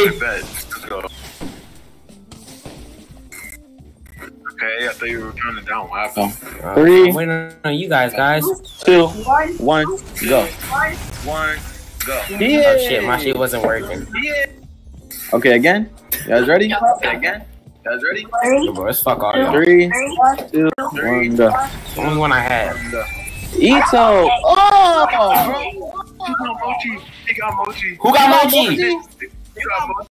Bet. Let's go. Okay, I thought you were counting down. What happened? 3. I'm waiting on you guys. 2. 1. Go. 1, go. Yeah. Oh shit, my shit wasn't working. Yeah. Okay, again. You guys ready? Okay, again. You guys ready? Bro, let's fuck all y'all. 3, 2, 1, go. The only one I had. Ito. Oh, bro. He got Mochi. He got Mochi. Who got Mochi? He got Mochi.